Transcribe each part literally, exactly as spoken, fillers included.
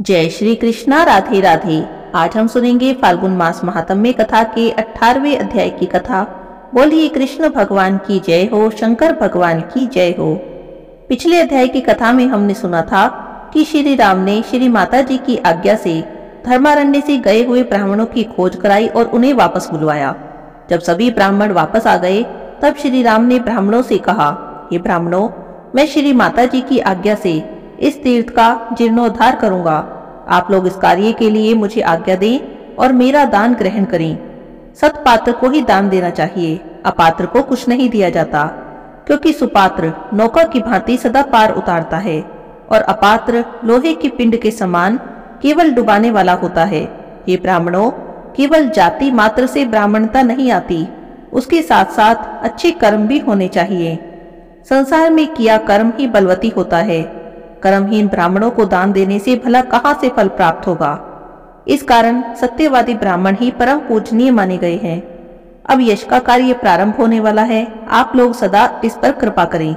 जय श्री कृष्णा। राधे राधे। आज हम सुनेंगे फाल्गुन मास महात्म्य कथा के अठारहवें अध्याय की कथा। बोलिए कृष्ण भगवान की जय हो, शंकर भगवान की जय हो। पिछले अध्याय की कथा में हमने सुना था कि श्री राम ने श्री माता जी की आज्ञा से धर्मारण्य से गए हुए ब्राह्मणों की खोज कराई और उन्हें वापस बुलवाया। जब सभी ब्राह्मण वापस आ गए तब श्री राम ने ब्राह्मणों से कहा, हे ब्राह्मणों, मैं श्री माता जी की आज्ञा से इस तीर्थ का जीर्णोद्धार करूंगा। आप लोग इस कार्य के लिए मुझे आज्ञा दें और मेरा दान ग्रहण करें। सत्पात्र को ही दान देना चाहिए, अपात्र को कुछ नहीं दिया जाता, क्योंकि सुपात्र नौका की भांति सदा पार उतारता है और अपात्र लोहे की पिंड के समान केवल डुबाने वाला होता है। ये ब्राह्मणों, केवल जाति मात्र से ब्राह्मणता नहीं आती, उसके साथ साथ अच्छे कर्म भी होने चाहिए। संसार में किया कर्म ही बलवती होता है। कर्महीन ब्राह्मणों को दान देने से भला कहाँ से फल प्राप्त होगा। इस कारण सत्यवादी ब्राह्मण ही परम पूजनीय माने गए हैं। अब यश का कार्य प्रारंभ होने वाला है, आप लोग सदा इस पर कृपा करें।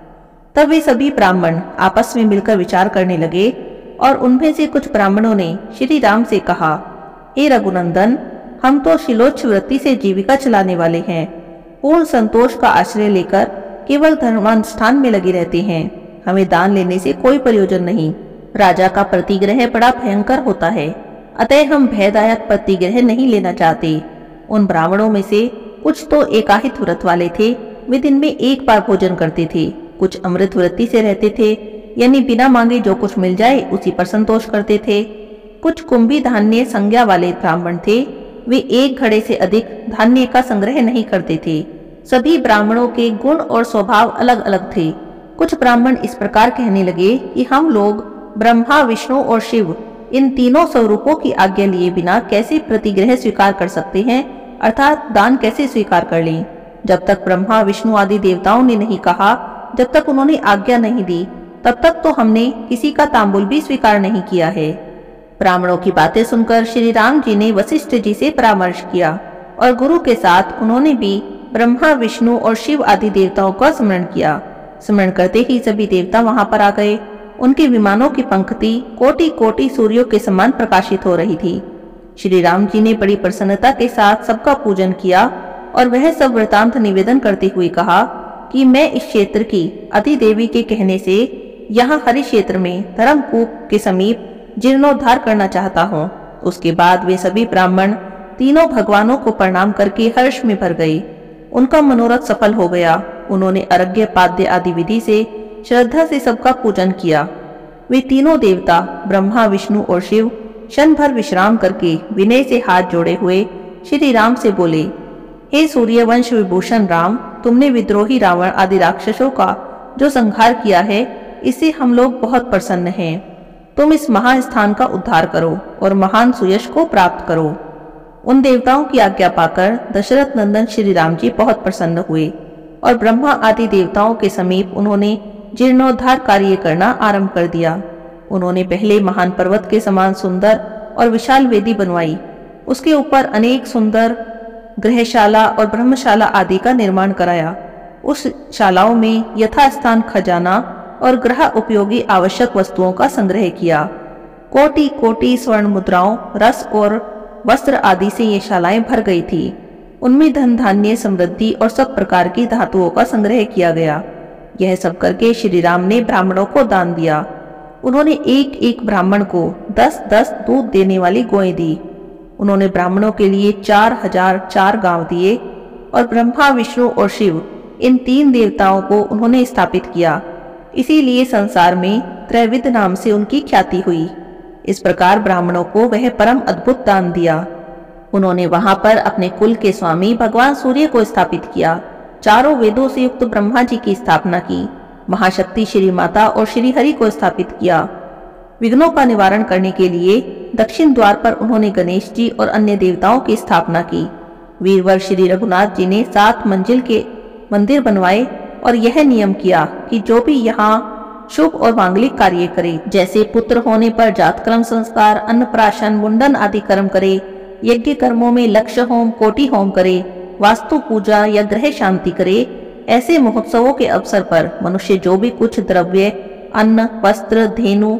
तब वे सभी ब्राह्मण आपस में मिलकर विचार करने लगे और उनमें से कुछ ब्राह्मणों ने श्री राम से कहा, हे रघुनंदन, हम तो शिलोच्छ वृत्ति से जीविका चलाने वाले हैं। पूर्ण संतोष का आश्रय लेकर केवल धर्मानुष्ठान में लगे रहते हैं। हमें दान लेने से कोई प्रयोजन नहीं। राजा का प्रतिग्रह बड़ा भयंकर होता है, अतः हम भयदायक प्रतिग्रह नहीं लेना चाहते। उन ब्राह्मणों में से कुछ तो एकाहित व्रत वाले थे, वे दिन में एक बार भोजन करते थे। कुछ अमृत वृत्ति से रहते थे, यानी बिना मांगे जो कुछ मिल जाए उसी पर संतोष करते थे। कुछ कुंभी धान्य संज्ञा वाले ब्राह्मण थे, वे एक घड़े से अधिक धान्य का संग्रह नहीं करते थे। सभी ब्राह्मणों के गुण और स्वभाव अलग अलग थे। कुछ ब्राह्मण इस प्रकार कहने लगे कि हम लोग ब्रह्मा, विष्णु और शिव इन तीनों स्वरूपों की आज्ञा लिए बिना कैसे प्रतिग्रह स्वीकार कर सकते हैं, अर्थात दान कैसे स्वीकार कर लें। जब तक ब्रह्मा, विष्णु आदि देवताओं ने नहीं कहा, जब तक उन्होंने आज्ञा नहीं दी, तब तक तो हमने किसी का तांबुल भी स्वीकार नहीं किया है। ब्राह्मणों की बातें सुनकर श्री राम जी ने वशिष्ठ जी से परामर्श किया और गुरु के साथ उन्होंने भी ब्रह्मा, विष्णु और शिव आदि देवताओं का स्मरण किया। स्मरण करते ही सभी देवता वहां पर आ गए। उनके विमानों की पंक्ति कोटि कोटि सूर्यों के समान प्रकाशित हो रही थी। श्री राम जी ने बड़ी प्रसन्नता के साथ सबका पूजन किया और वह सब वृतांत निवेदन करते हुए कहा कि मैं इस क्षेत्र की अधिदेवी के कहने से यहाँ हरि क्षेत्र में धर्मकूप के समीप जीर्णोद्धार करना चाहता हूँ। उसके बाद वे सभी ब्राह्मण तीनों भगवानों को प्रणाम करके हर्ष में भर गए। उनका मनोरथ सफल हो गया। उन्होंने अर्घ्य पाद्य आदि विधि से श्रद्धा से सबका पूजन किया। वे तीनों देवता ब्रह्मा, विष्णु और शिव क्षण भर विश्राम करके विनय से हाथ जोड़े हुए श्री राम से बोले, हे सूर्यवंश विभूषण राम, तुमने विद्रोही रावण आदि राक्षसों का जो संहार किया है, इससे हम लोग बहुत प्रसन्न हैं। तुम इस महास्थान का उद्धार करो और महान सुयश को प्राप्त करो। उन देवताओं की आज्ञा पाकर दशरथ नंदन श्री राम जी बहुत प्रसन्न हुए और ब्रह्मा आदि देवताओं के समीप उन्होंने जीर्णोद्धार कार्य करना आरंभ कर दिया। उन्होंने पहले महान पर्वत के समान सुंदर और विशाल वेदी बनवाई। उसके ऊपर अनेक सुंदर गृहशाला और ब्रह्मशाला आदि का निर्माण कराया। उस शालाओं में यथास्थान खजाना और गृह उपयोगी आवश्यक वस्तुओं का संग्रह किया। कोटि कोटि स्वर्ण मुद्राओं, रस और वस्त्र आदि से ये शालाएं भर गई थी। उनमें धन धान्य, समृद्धि और सब प्रकार की धातुओं का संग्रह किया गया। यह सब करके श्री राम ने ब्राह्मणों को दान दिया। उन्होंने एक एक ब्राह्मण को दस दस दूध देने वाली गौएं दी। उन्होंने ब्राह्मणों के लिए चार हजार चार गांव दिए और ब्रह्मा, विष्णु और शिव इन तीन देवताओं को उन्होंने स्थापित किया। इसीलिए संसार में त्रैविध नाम से उनकी ख्याति हुई। इस प्रकार ब्राह्मणों को वह परम अद्भुत दान दिया। उन्होंने वहां पर अपने कुल के स्वामी भगवान सूर्य को स्थापित किया। चारों वेदों से युक्त ब्रह्मा जी की स्थापना की। महाशक्ति श्री माता और श्री हरि को स्थापित किया। विघ्नों का निवारण करने के लिए दक्षिण द्वार पर उन्होंने गणेश जी और अन्य देवताओं की स्थापना की। वीरवर श्री रघुनाथ जी ने सात मंजिल के मंदिर बनवाए और यह नियम किया कि जो भी यहाँ शुभ और मांगलिक कार्य करे, जैसे पुत्र होने पर जातक्रम संस्कार, अन्नप्राशन, मुंडन आदि कर्म करे, यज्ञ कर्मों में लक्ष्य होम, कोटि होम करे, वास्तु पूजा या ग्रह शांति करे, ऐसे महोत्सवों के अवसर पर मनुष्य जो भी कुछ द्रव्य, अन्न, वस्त्र, धेनु,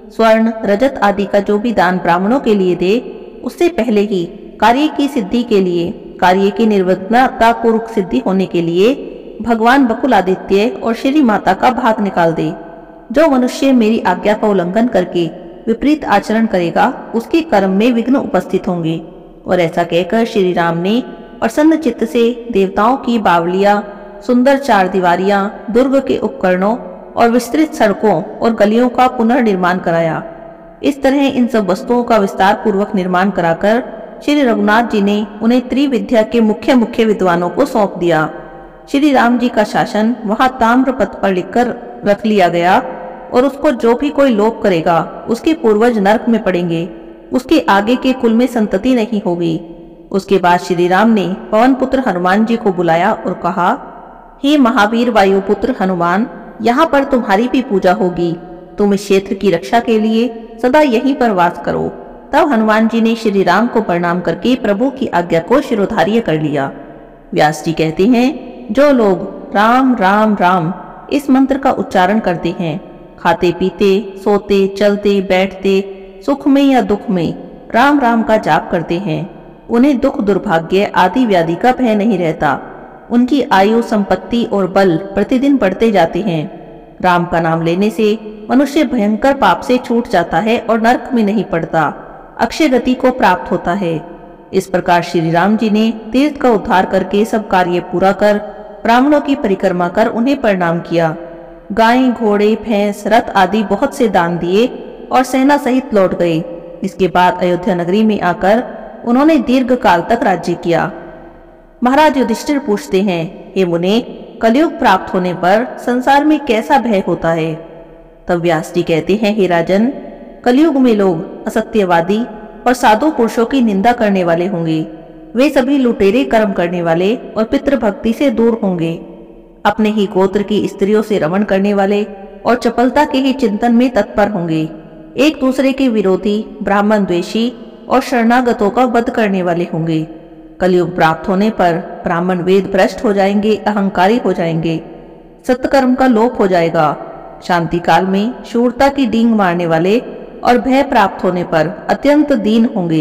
स्वर्ण, रजत आदि का जो भी दान ब्राह्मणों के लिए दे, उससे पहले ही कार्य की सिद्धि के लिए, कार्य की निर्विघ्नता पूर्वक सिद्धि होने के लिए भगवान बकुलादित्य और श्री माता का भाग निकाल दे। जो मनुष्य मेरी आज्ञा का उल्लंघन करके विपरीत आचरण करेगा, उसके कर्म में विघ्न उपस्थित होंगे। और ऐसा कहकर श्री राम ने प्रसन्न चित्त से देवताओं की बावलियां, सुंदर चार दीवारियां, दुर्ग के उपकरणों और विस्तृत सड़कों और गलियों का पुनर्निर्माण कराया। इस तरह इन सब वस्तुओं का विस्तार पूर्वक निर्माण कराकर श्री रघुनाथ जी ने उन्हें त्रिविद्या के मुख्य मुख्य विद्वानों को सौंप दिया। श्री राम जी का शासन वहां ताम्र पत्र पर लिखकर रख लिया गया और उसको जो भी कोई लोप करेगा, उसके पूर्वज नरक में पड़ेंगे, उसके आगे के कुल में संतति नहीं होगी। उसके बाद श्री राम ने पवन पुत्र हनुमान जी को बुलाया और कहा, हे महावीर वायुपुत्र हनुमान, यहाँ पर तुम्हारी भी पूजा होगी। तुम इस क्षेत्र की रक्षा के लिए सदा यहीं पर वास करो। तब हनुमान जी ने श्री राम को प्रणाम करके प्रभु की आज्ञा को शिरोधार्य कर लिया। व्यास जी कहते हैं, जो लोग राम राम राम इस मंत्र का उच्चारण करते हैं, खाते पीते, सोते, चलते, बैठते, सुख में या दुख में राम राम का जाप करते हैं, उन्हें दुख, दुर्भाग्य आदि व्याधि का भय नहीं रहता। उनकी आयु, संपत्ति और बल प्रतिदिन बढ़ते जाते हैं। राम का नाम लेने से मनुष्य भयंकर पाप से छूट जाता है और नरक में नहीं पड़ता, अक्षय गति को प्राप्त होता है। इस प्रकार श्री राम जी ने तीर्थ का उद्धार करके सब कार्य पूरा कर ब्राह्मणों की परिक्रमा कर उन्हें प्रणाम किया। गाय, घोड़े, भैंस, रथ आदि बहुत से दान दिए और सेना सहित लौट गए। इसके बाद अयोध्या नगरी में आकर उन्होंने दीर्घ काल तक राज्य किया। महाराज युधिष्ठिर पूछते हैं, हे मुने, कलयुग प्राप्त होने पर संसार में कैसा भय होता है? तब व्यास जी कहते हैं, हे राजन, कलयुग में लोग असत्यवादी और साधु पुरुषों की निंदा करने वाले होंगे। वे सभी लुटेरे कर्म करने वाले और पितृभक्ति से दूर होंगे। अपने ही गोत्र की स्त्रियों से रमण करने वाले और चपलता के ही चिंतन में तत्पर होंगे। एक दूसरे के विरोधी, ब्राह्मण द्वेषी और शरणागतों का वध करने वाले होंगे। कलयुग प्राप्त होने पर ब्राह्मण वेद भ्रष्ट हो जाएंगे, अहंकारी हो जाएंगे, सत्कर्म का लोप हो जाएगा। शांति काल में शूरता की डींग मारने वाले और भय प्राप्त होने पर अत्यंत दीन होंगे।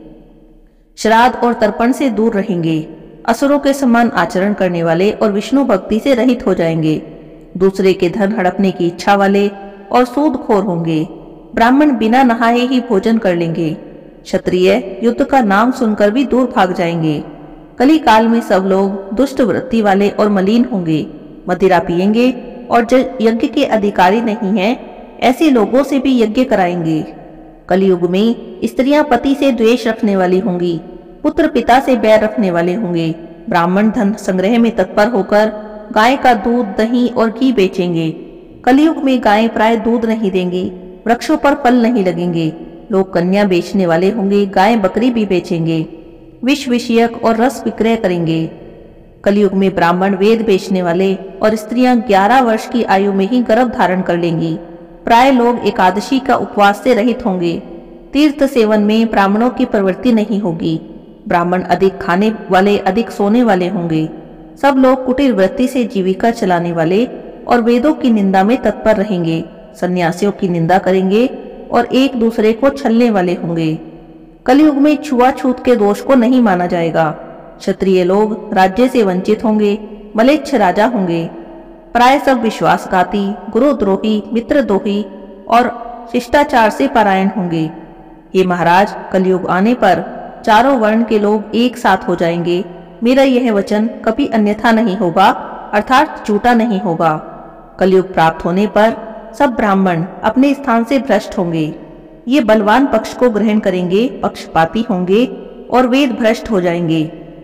श्राद्ध और तर्पण से दूर रहेंगे। असुरों के समान आचरण करने वाले और विष्णु भक्ति से रहित हो जाएंगे। दूसरे के धन हड़पने की इच्छा वाले और सूदखोर होंगे। ब्राह्मण बिना नहाए ही भोजन कर लेंगे। क्षत्रिय युद्ध का नाम सुनकर भी दूर भाग जाएंगे। कली काल में सब लोग दुष्ट वृत्ति वाले और मलिन होंगे, मदिरा पिएंगे और जो यज्ञ के अधिकारी नहीं हैं, ऐसे लोगों से भी यज्ञ कराएंगे। कलयुग में स्त्रियां पति से द्वेष रखने वाली होंगी, पुत्र पिता से बैर रखने वाले होंगे। ब्राह्मण धन संग्रह में तत्पर होकर गाय का दूध, दही और घी बेचेंगे। कलयुग में गाय प्राय दूध नहीं देंगी, वृक्षों पर फल नहीं लगेंगे। लोग कन्या बेचने वाले होंगे, गाय बकरी भी बेचेंगे। विष विषयक और रस विक्रय करेंगे। कलयुग में ब्राह्मण वेद बेचने वाले और स्त्रियां ग्यारह वर्ष की आयु में ही गर्भ धारण कर लेंगी। प्राय लोग एकादशी का उपवास से रहित होंगे। तीर्थ सेवन में ब्राह्मणों की प्रवृत्ति नहीं होगी। ब्राह्मण अधिक खाने वाले, अधिक सोने वाले होंगे। सब लोग कुटिल वृत्ति से जीविका चलाने वाले और वेदों की निंदा में तत्पर रहेंगे। सन्यासियों की निंदा करेंगे और एक दूसरे को छलने वाले होंगे। कलयुग में छुआछूत के दोष को नहीं माना जाएगा। क्षत्रिय लोग राज्य से वंचित होंगे, मलेच्छ राजा होंगे। प्राय सब विश्वासघाती, गुरुद्रोही, मित्रद्रोही और शिष्टाचार से परायण होंगे। ये महाराज, कलयुग आने पर चारों वर्ण के लोग एक साथ हो जाएंगे। मेरा यह वचन कभी अन्यथा नहीं होगा, अर्थात झूठा नहीं होगा। कलयुग प्राप्त होने पर सब ब्राह्मण अपने स्थान से भ्रष्ट होंगे। ये बलवान पक्ष को ग्रहण करेंगे, पक्षपाती होंगे और वेद भ्रष्ट हो जाएंगे।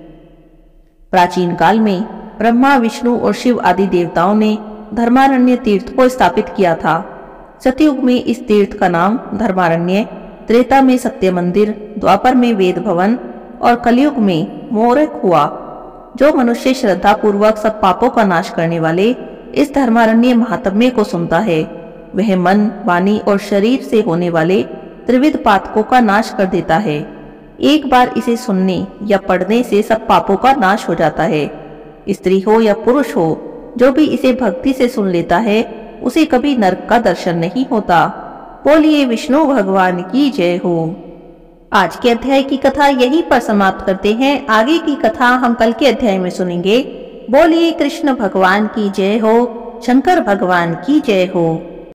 प्राचीन काल में ब्रह्मा, विष्णु और शिव आदि देवताओं ने धर्मारण्य तीर्थ को स्थापित किया था। सतयुग में इस तीर्थ का नाम धर्मारण्य, त्रेता में सत्य मंदिर, द्वापर में वेद भवन और कलयुग में मोरक हुआ। जो मनुष्य श्रद्धा पूर्वक सब पापों का नाश करने वाले इस धर्मारण्य महात्म्य को सुनता है, वह मन, वाणी और शरीर से होने वाले त्रिविध पातकों का नाश कर देता है। एक बार इसे सुनने या पढ़ने से सब पापों का नाश हो जाता है। स्त्री हो या पुरुष हो, जो भी इसे भक्ति से सुन लेता है, उसे कभी नरक का दर्शन नहीं होता। बोलिए विष्णु भगवान की जय हो। आज के अध्याय की कथा यहीं पर समाप्त करते हैं। आगे की कथा हम कल के अध्याय में सुनेंगे। बोलिए कृष्ण भगवान की जय हो, शंकर भगवान की जय हो।